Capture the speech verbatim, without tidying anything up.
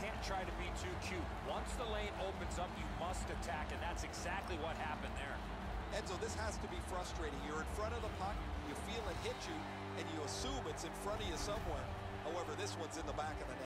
can't try to be too cute. Once the lane opens up, you must attack, and that's exactly what happened there. Enzo, this has to be frustrating. You're in front of the puck, you feel it hit you, and you assume it's in front of you somewhere. However, this one's in the back of the net.